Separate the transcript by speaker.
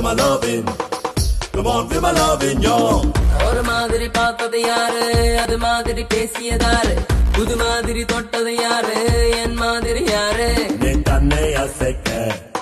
Speaker 1: my loving. Come on, feel my loving, yo.
Speaker 2: ஒரு மாதிரி பார்த்தது யாரு, அது மாதிரி பேசியதாரு, புது மாதிரி தொட்டது யாரு, என் மாதிரி யாரு.
Speaker 1: நீ தன்னை அசைக்க